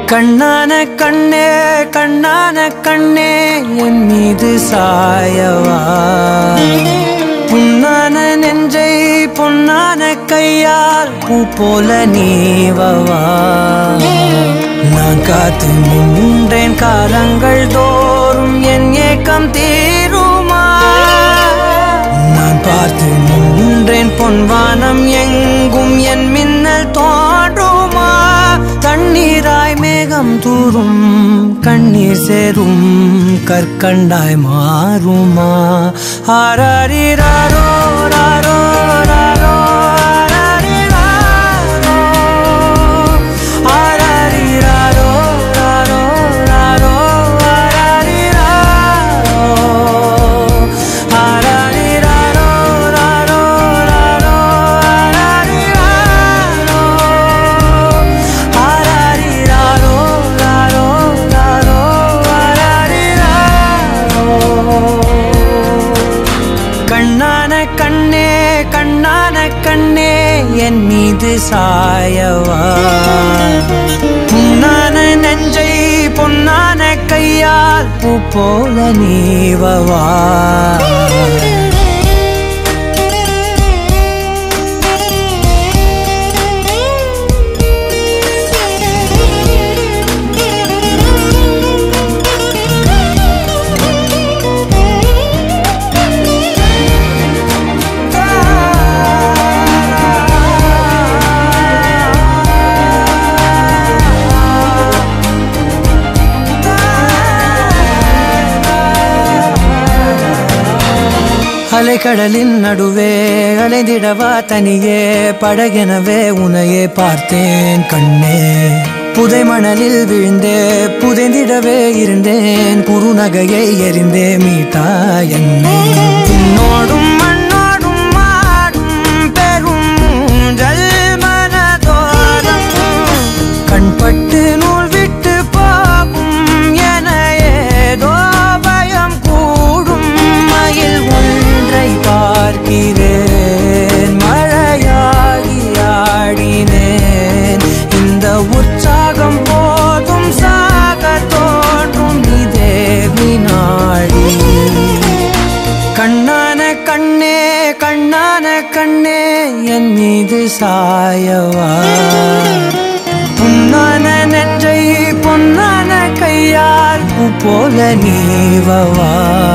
கண்ணான கண்ணே கண்ணான கண்ணே என் மீது சாயவா புண்ணான நெஞ்சை பொன்னான கையால் பூ போல நீவவா நான் காத்து நின்றேன் காலங்கள் தோறும் என் ஏக்கம் தீருமா நான் பார்த்து நின்றேன் பொன்வானம் எங்கும் என் மின்னல் தோன்றுமா தண்ணீராய் மேகம் தூரும் கண்ணீர் சேரும் கற்கண்டாய் மாறுமா ஆராரிராரோ ராரோ ராரோ ஆராரிராரோ ராரோ ராரோ ஆராரிராரோ ராரோ ராரோ கண்ணான கண்ணே கண்ணான கண்ணே என் மீது சாயவா புண்ணான நெஞ்சை பொன்னான கையால் பூ போல நீவவா அலைக்கடலின் நடுவே அலைந்திடவா தனியே படகெனவே உனையே பார்த்தேன் கண்ணே புதை மணலில் விழுந்தே புதைந்திடவே இருந்தேன் குறுநகையை எறிந்தே மீட்டா என்னை உன்னோடும் மண்ணோடும் மாடும் பெரும் மூஞ்சல் மனதோரம் கண்பட்டு நூல் விட்டு போகும் என ஏதோ பயம் கூடும் மயில் பார்க்கிறேன் மழையாகி ஆடினேன் இந்த உற்சாகம் போதும் சாக தோன்றும் இதே வினாடி கண்ணான கண்ணே கண்ணான கண்ணே என் மீது சாயவா புண்ணான நெஞ்சை பொன்னான கையால் பூ போல நீவவா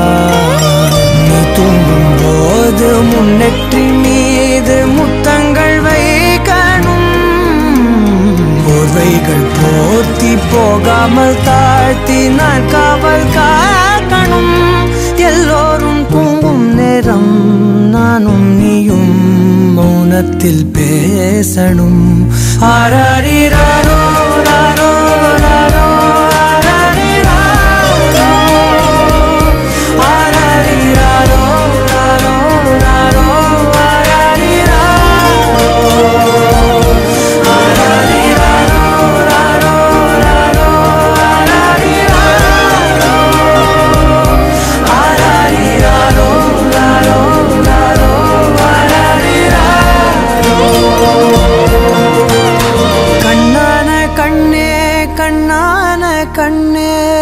தூங்கும் போது முன்னெற்றி மீது முத்தங்கள் வைக்கணும் போர்வைகள் போர்த்தி போகாமல் தாழ்த்தி நான் காவல் காக்கணும் எல்லோரும் தூங்கும் நேரம் நானும் நீயும் மௌனத்தில் பேசணும் ஆராரிராரோ ராரோ ராரோ கண்ணான கண்ணே